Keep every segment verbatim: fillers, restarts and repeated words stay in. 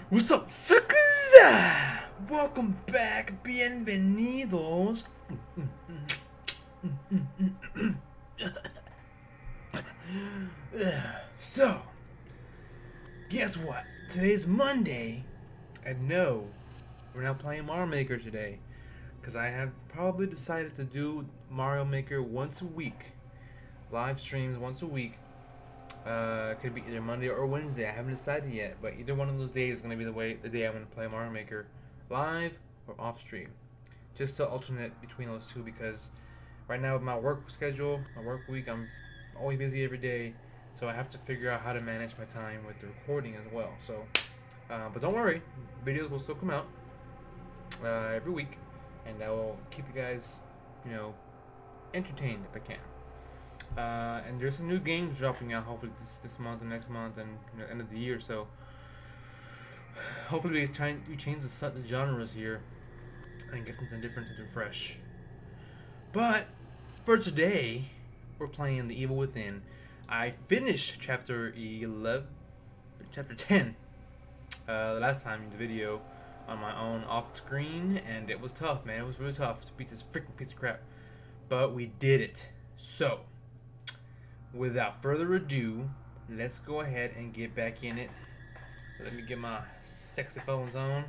What's up, suckers? Welcome back, bienvenidos. So, guess what? Today's Monday, and no, we're not playing Mario Maker today, because I have probably decided to do Mario Maker once a week, live streams once a week. Uh, it could be either Monday or Wednesday. I haven't decided yet, but either one of those days is going to be the way the day I'm going to play Mario Maker, live or off stream, just to alternate between those two. Because right now with my work schedule, my work week, I'm always busy every day, so I have to figure out how to manage my time with the recording as well. So, uh, but don't worry, videos will still come out uh, every week, and I will keep you guys, you know, entertained if I can. Uh, and there's some new games dropping out hopefully this this month and next month and, you know, end of the year. So hopefully we try we change the, the genres here and get something different, something fresh. But for today, we're playing The Evil Within. I finished chapter eleven, chapter ten, uh, the last time in the video on my own off screen, and it was tough, man. It was really tough to beat this freaking piece of crap, but we did it. So, without further ado, let's go ahead and get back in it. Let me get my sexy phones on.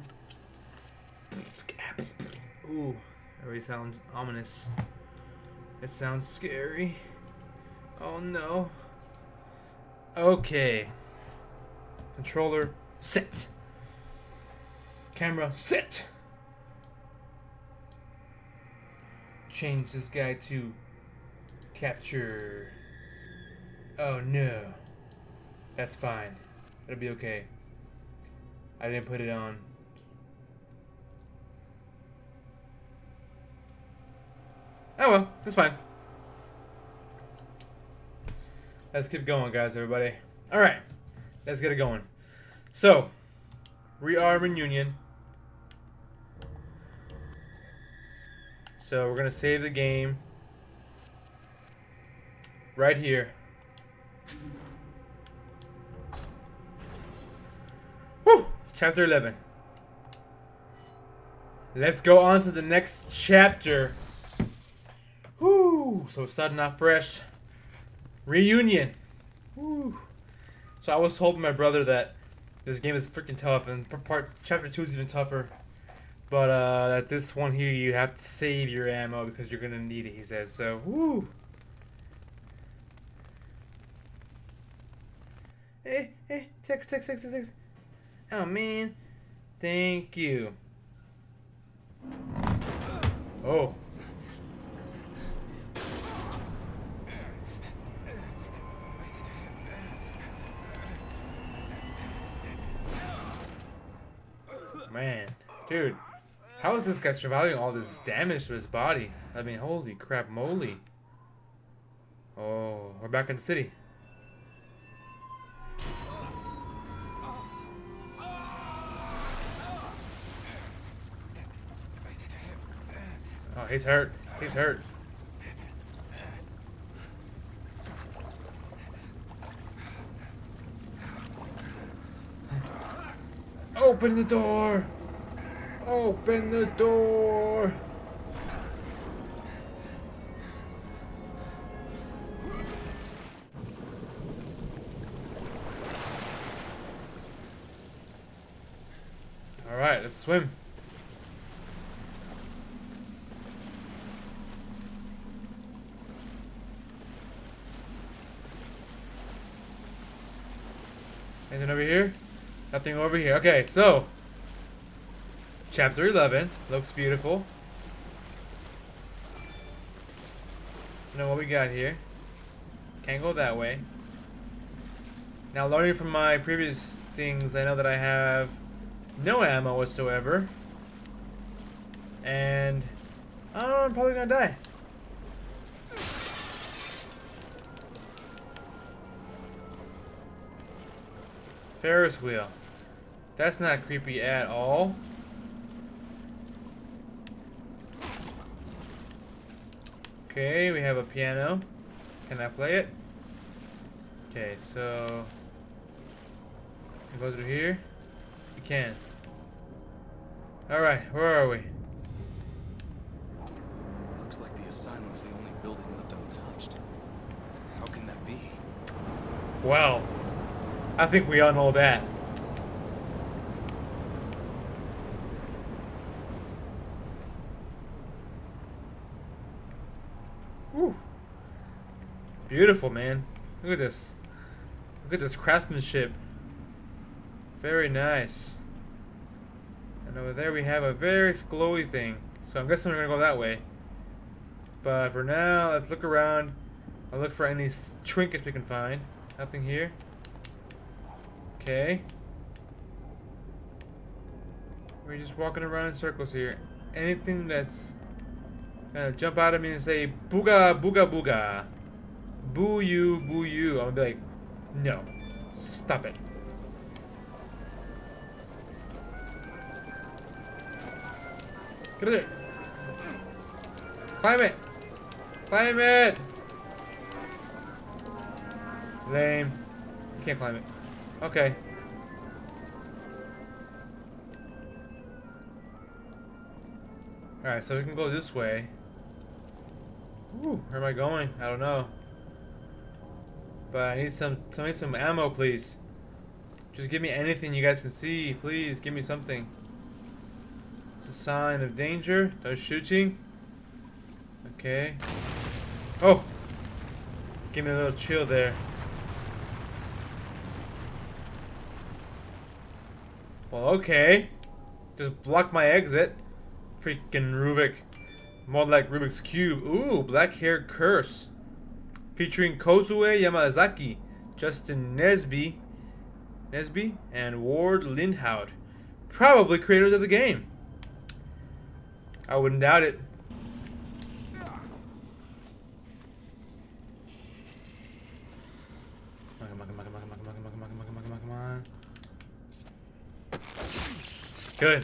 Ooh, that already sounds ominous. It sounds scary. Oh no. Okay. Controller set. Camera set. Change this guy to capture. Oh no. That's fine. It'll be okay. I didn't put it on. Oh well, that's fine. Let's keep going, guys, everybody. Alright, let's get it going. So, we are in Reunion. So, we're going to save the game right here. Woo! Chapter eleven. Let's go on to the next chapter. Woo! So starting off fresh. Reunion. Woo! So I was told my brother that this game is freaking tough, and part chapter two is even tougher. But uh, that this one here you have to save your ammo because you're gonna need it. He says so. Woo! Hey, hey, text, text, text, text. Oh, man. Thank you. Oh. Man. Dude. How is this guy surviving all this damage to his body? I mean, holy crap moly. Oh, we're back in the city. Oh, he's hurt. He's hurt. Open the door! Open the door! Alright, let's swim. Anything over here? Nothing over here. Okay, so chapter eleven looks beautiful. Now what we got here? Can't go that way. Now, learning from my previous things, I know that I have no ammo whatsoever, and I don't know, I'm probably gonna die. Ferris wheel. That's not creepy at all. Okay, we have a piano. Can I play it? Okay, so I go through here. we can. Alright, where are we? Looks like the asylum is the only building left untouched. How can that be? Well, I think we all know that. Whew. Beautiful, man. Look at this. Look at this craftsmanship. Very nice. And over there we have a very glowy thing. So I'm guessing we're gonna go that way. But for now, let's look around. I'll look for any s- trinkets we can find. Nothing here. Okay. We're just walking around in circles here. Anything that's gonna jump out at me and say booga booga booga. Boo you, boo you. I'm gonna be like, no. Stop it. Get in there. Climb it. Climb it. Lame. You can't climb it. Okay. Alright, so we can go this way. Ooh, where am I going? I don't know. But I need some I need some ammo, please. Just give me anything you guys can see. Please, give me something. It's a sign of danger. No shooting. Okay. Oh! Give me a little chill there. Well, okay. Just block my exit. Freaking Rubik. More like Rubik's Cube. Ooh, Black Hair Curse. Featuring Kozue Yamazaki, Justin Nesby, Nesby, and Ward Lindhout. Probably creators of the game. I wouldn't doubt it. Come on, come on, come on, come on, come on, come on, come on, come on, come on, come on. Good.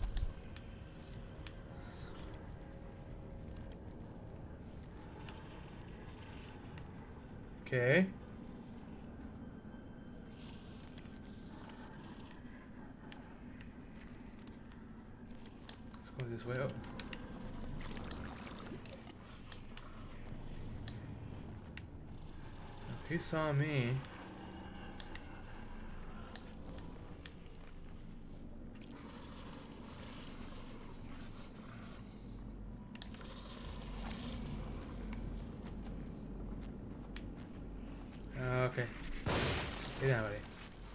Okay. Let's go this way. Oh. He saw me. Okay. Stay down, buddy.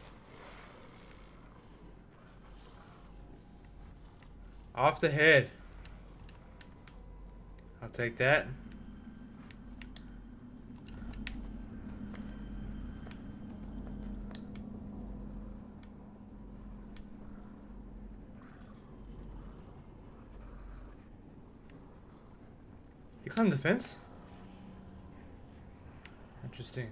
Off the head. I'll take that. You climbed the fence? Interesting.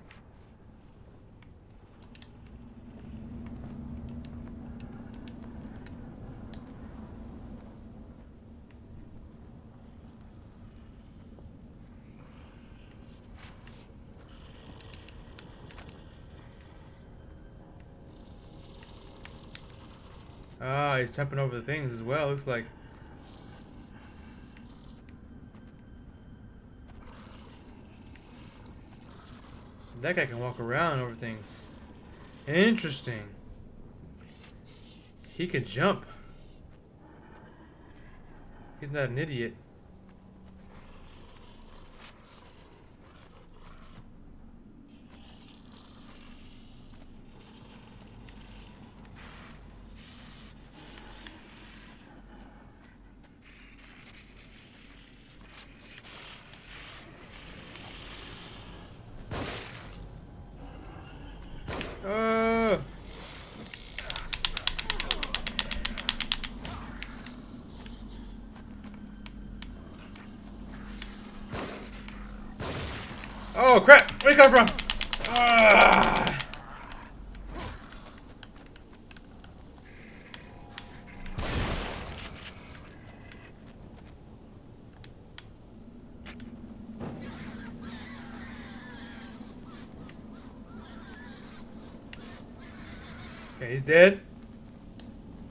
Ah, he's jumping over the things as well, looks like. That guy can walk around over things. Interesting. He can jump. He's not an idiot. Uh. Oh crap! Where'd you come from? Ah. Okay, he's dead.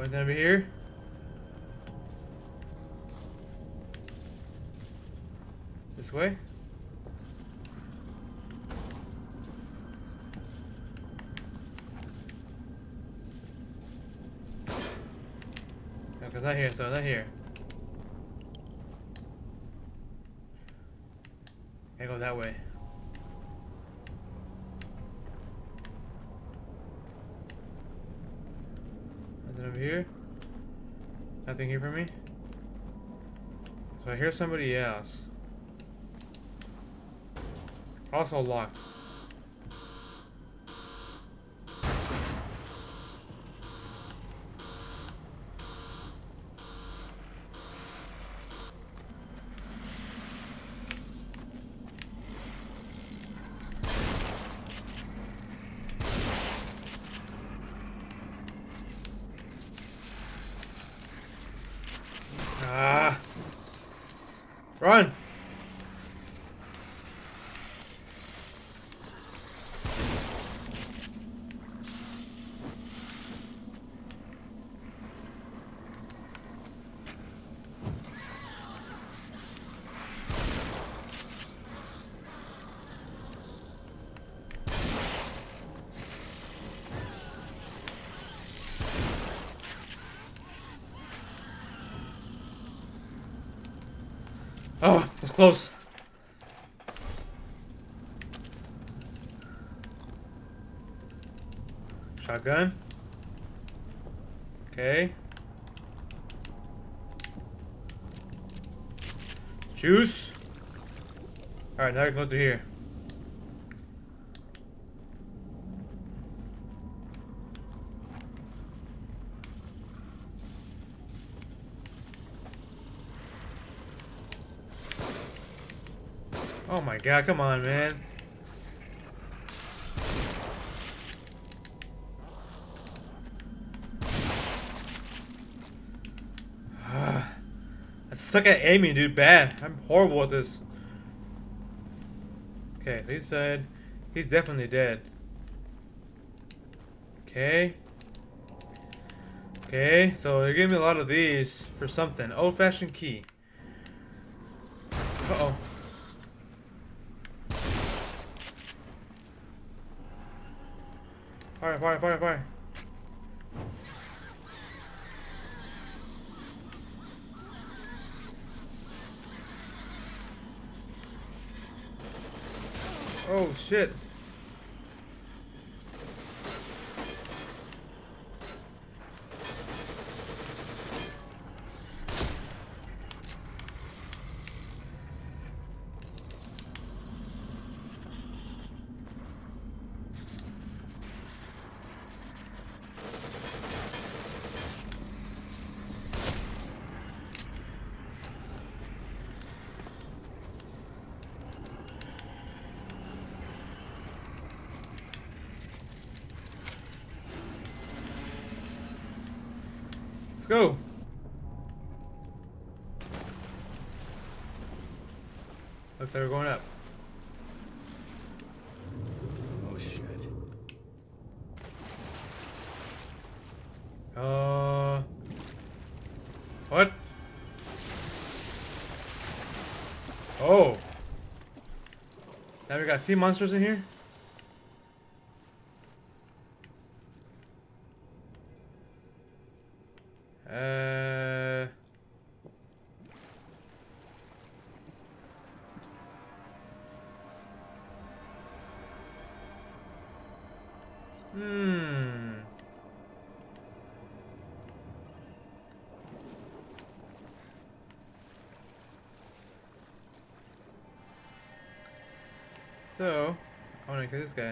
Anything over here? This way? No, it's not here, so it's not here. I go that way. Nothing over here? Nothing here for me? So I hear somebody else. Also locked. Ah! Run! Oh, that's close. Shotgun. Okay. Juice. Alright, now we can go through here. Oh my god, come on, man. I suck at aiming, dude. Bad. I'm horrible at this. Okay, so he said he's definitely dead. Okay. Okay, so they're giving me a lot of these for something. Old-fashioned key. Uh-oh. Fire, fire, fire, fire. Oh, shit. Let's go. Looks like we're going up. Oh shit. Uh. What? Oh. Now we got sea monsters in here? Uh. Hmm. So, I want to kill this guy.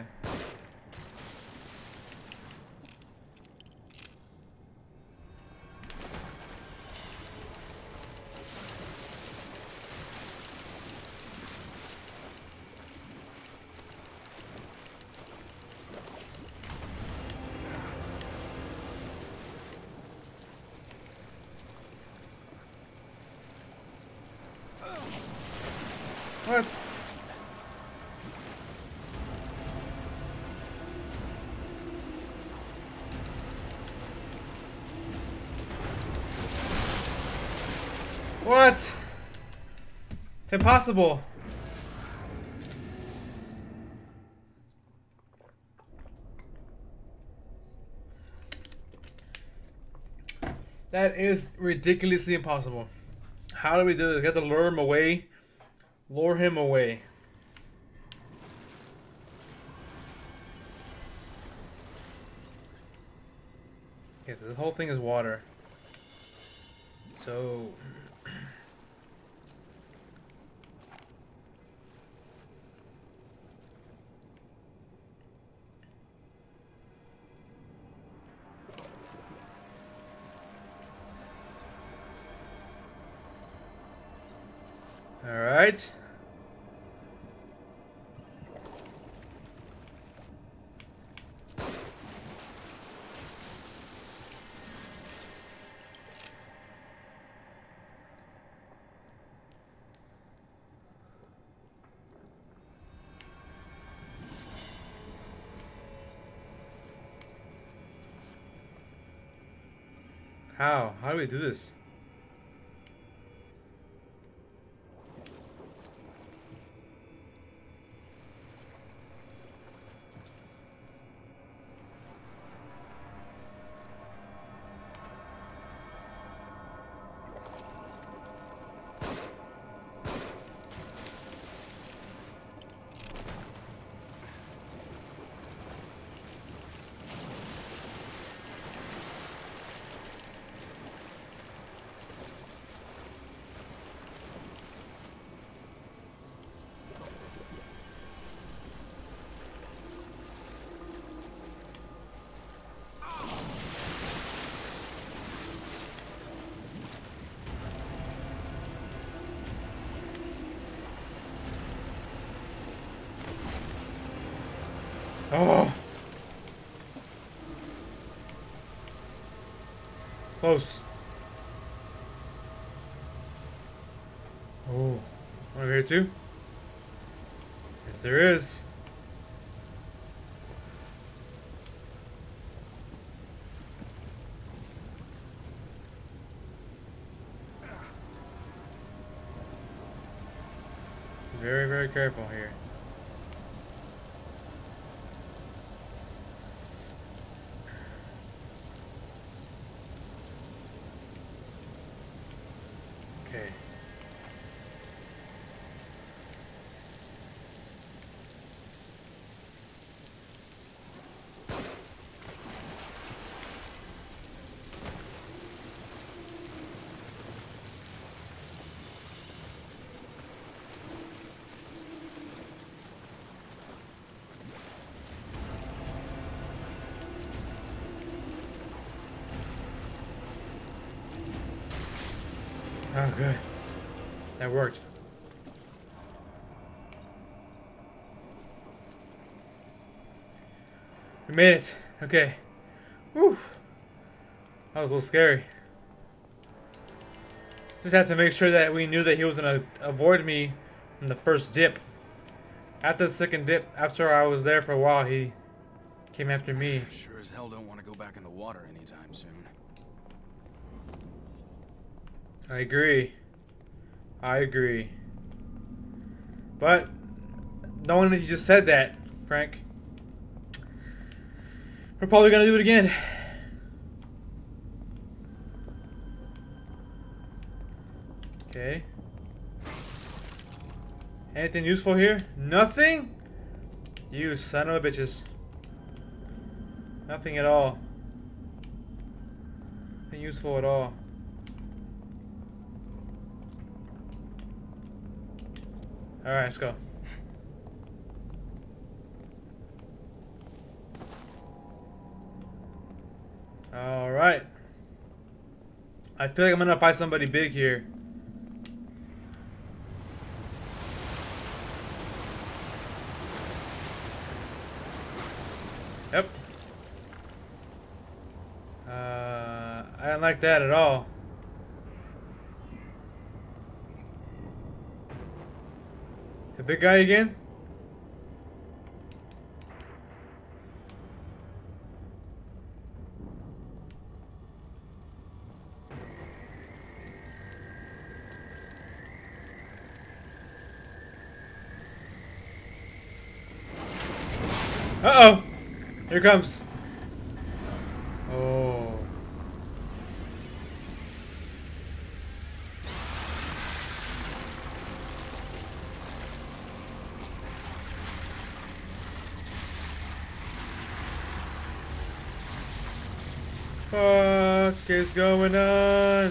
What? What? It's impossible. That is ridiculously impossible. How do we do this? We have to lure him away. Lure him away. Okay, so this whole thing is water. So... Alright. How? How do we do this? Oh! Close. Oh, over here too? Yes, there is. Very, very careful here. Okay. Oh, good. That worked. We made it. Okay. Whew. That was a little scary. Just had to make sure that we knew that he was gonna avoid me in the first dip. After the second dip, after I was there for a while, he came after me. Sure as hell don't want to go back in the water anytime soon. I agree. I agree. But knowing that you just said that, Frank, we're probably gonna do it again. Okay. Anything useful here? Nothing? You son of a bitches. Nothing at all. Nothing useful at all. Alright, let's go. Alright. I feel like I'm gonna fight somebody big here. Yep. Uh, I don't like that at all. The big guy again? Uh-oh! Here comes. Oh. Fuck is going on?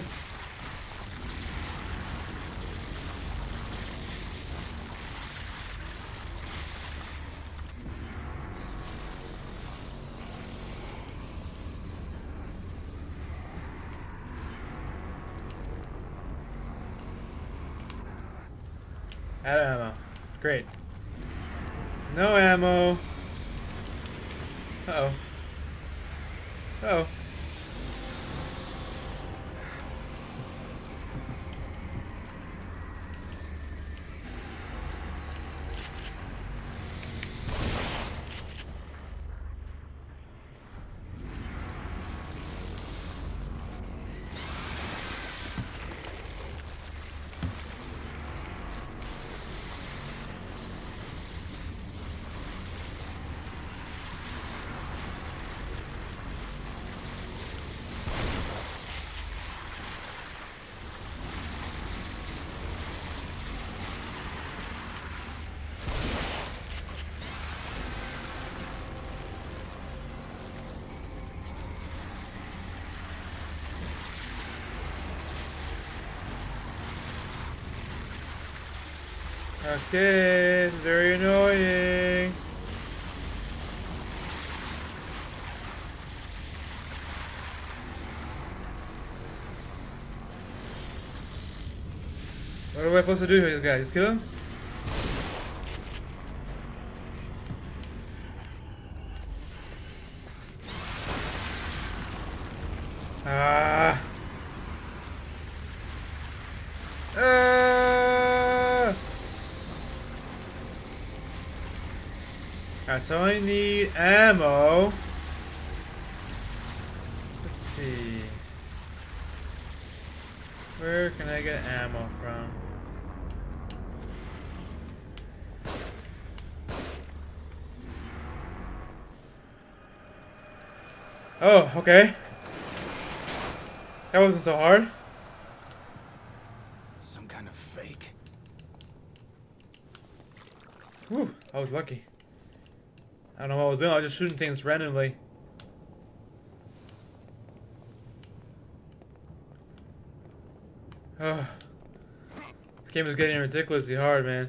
Out of ammo. Great. No ammo. Uh-oh. Uh-oh. Okay, it's very annoying. What am I supposed to do here, guys? Just kill him? Ah. Ah. Alright, so I need ammo. Let's see. Where can I get ammo from? Oh, okay. That wasn't so hard. Some kind of fake. Whew, I was lucky. I don't know what I was doing, I was just shooting things randomly. Oh, this game is getting ridiculously hard, man.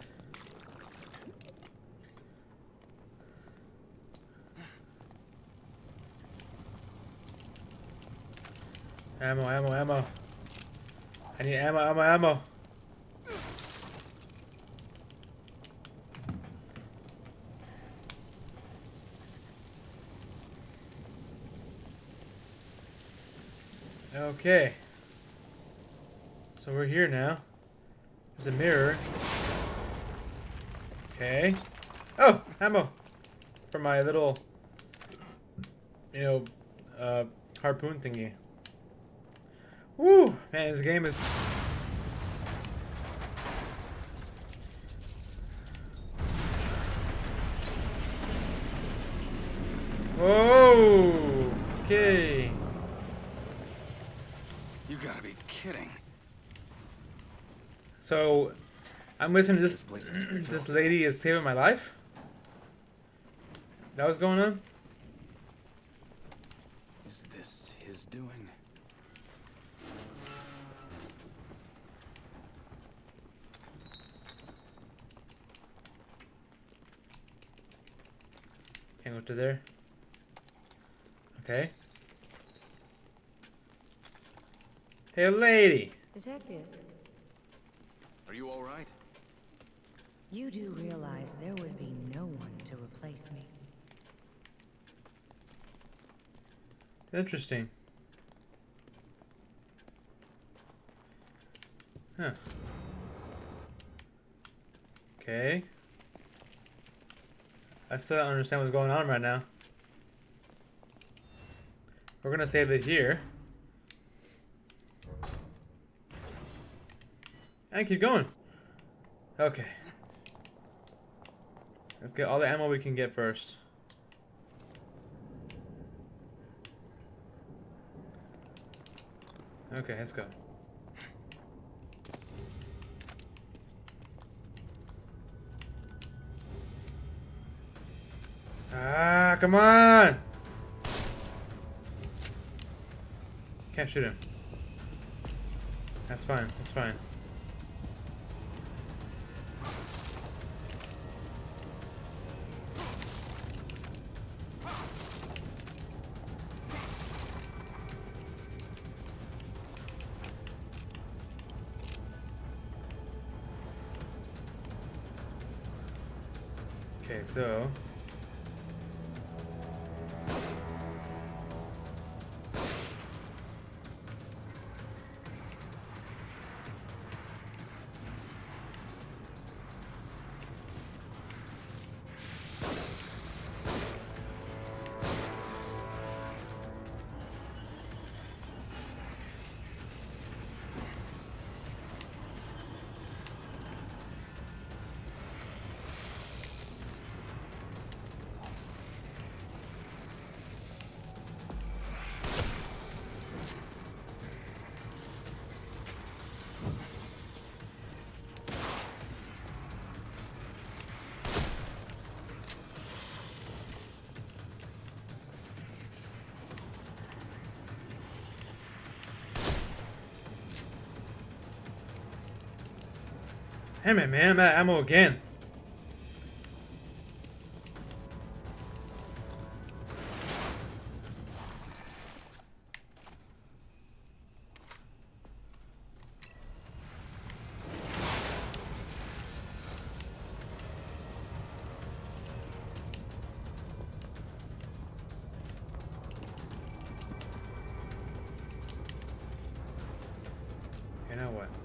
Ammo, ammo, ammo. I need ammo, ammo, ammo. Okay. So we're here now. There's a mirror. Okay. Oh, ammo for my little, you know, uh, harpoon thingy. Woo, man, this game is. Whoa. Okay. You gotta be kidding. So, I'm listening to this. This place is This lady is saving my life. That was going on. Is this his doing? Can't go to there. Okay. Hey, lady. Detective, Are you all right? you do realize there would be no one to replace me. Interesting. Huh. Okay. I still don't understand what's going on right now. We're gonna save it here. And keep going. Okay. Let's get all the ammo we can get first. Okay, let's go. Ah, come on! Can't shoot him. That's fine, that's fine. Okay, so damn it, man, I'm out of ammo again. Okay, now what?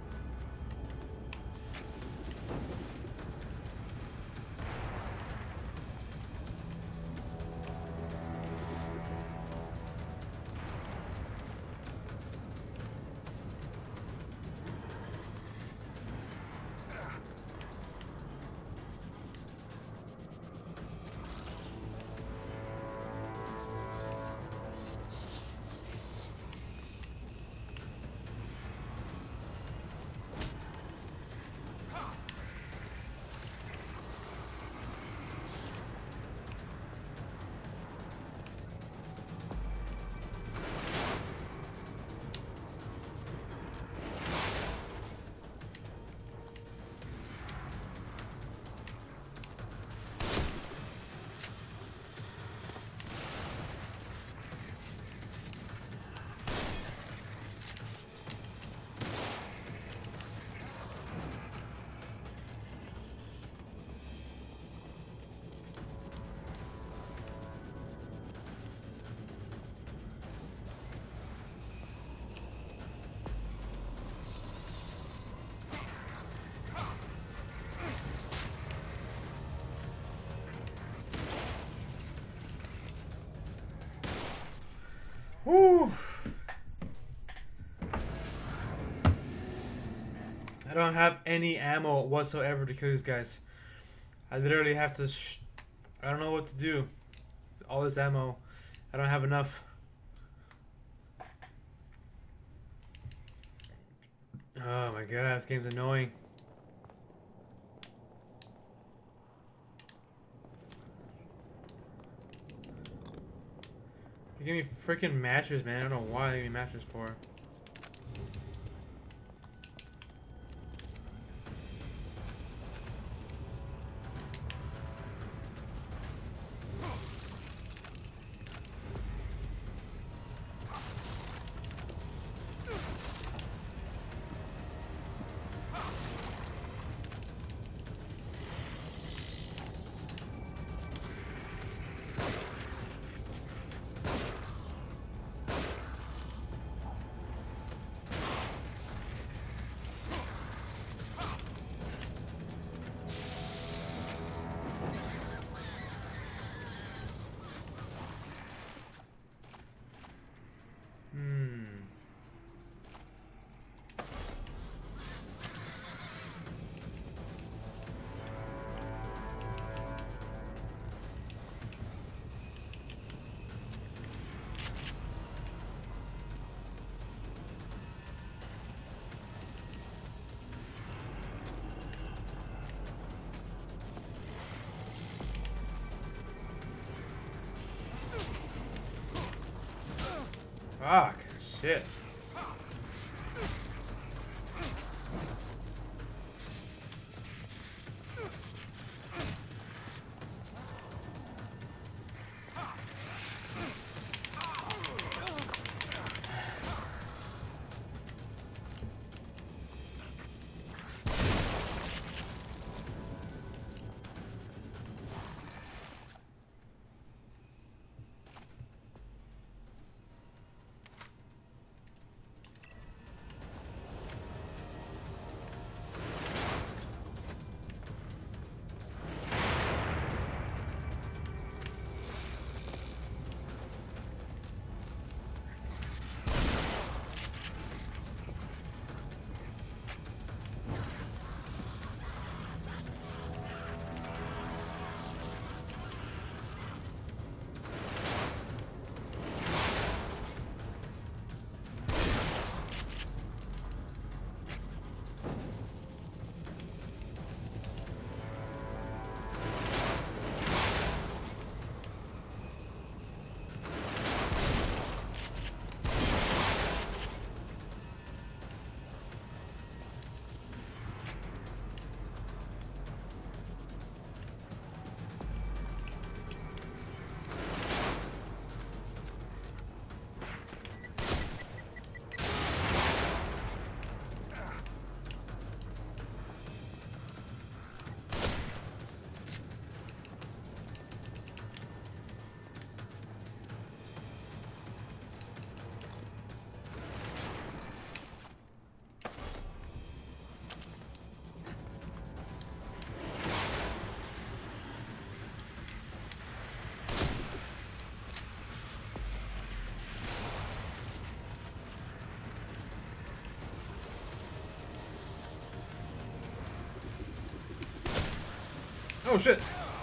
Woo! I don't have any ammo whatsoever to kill these guys. I literally have to sh I don't know what to do. All this ammo, I don't have enough. Oh my god, this game's annoying. They give me freaking matches, man. I don't know why they give me matches for. Fuck. Shit. Oh shit.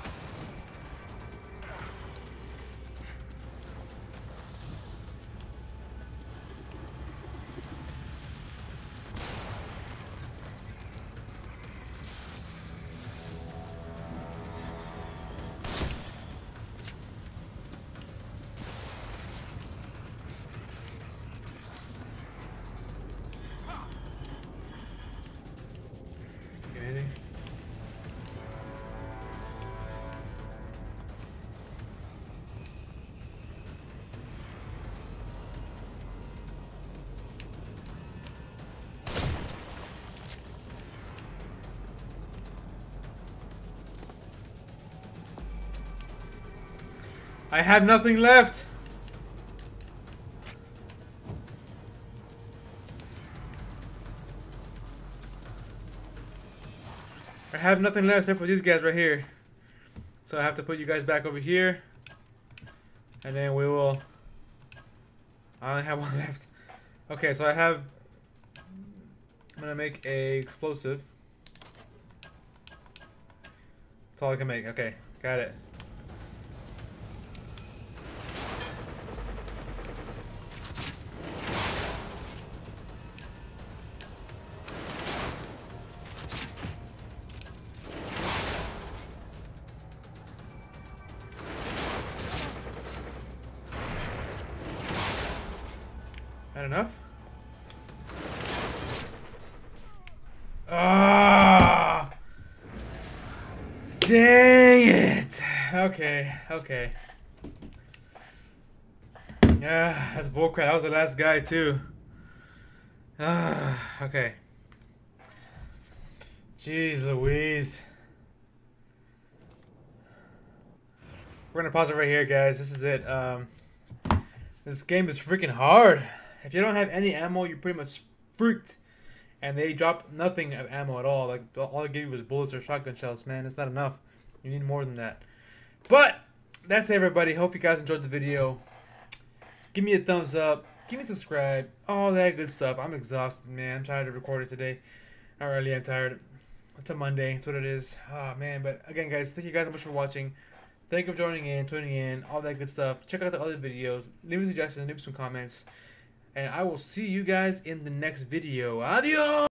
Anything? I have nothing left. I have nothing left except for these guys right here. So I have to put you guys back over here. And then we will... I only have one left. Okay, so I have... I'm gonna make a explosive. That's all I can make. Okay, got it. That enough? Ah! Dang it! Okay, okay. Yeah, that's bullcrap. That was the last guy too. Ah, okay. Jeez Louise. We're gonna pause it right here, guys. This is it. Um, this game is freaking hard. If you don't have any ammo, you're pretty much freaked. And they drop nothing of ammo at all. Like, all they give you was bullets or shotgun shells. Man, it's not enough. You need more than that. But, that's it, everybody. Hope you guys enjoyed the video. Give me a thumbs up. Give me a subscribe. All that good stuff. I'm exhausted, man. I'm tired to record it today. I really am tired. It's a Monday. That's what it is. Oh, man. But, again, guys, thank you guys so much for watching. Thank you for joining in, tuning in, all that good stuff. Check out the other videos. Leave me suggestions. Leave me some comments. And I will see you guys in the next video. Adios!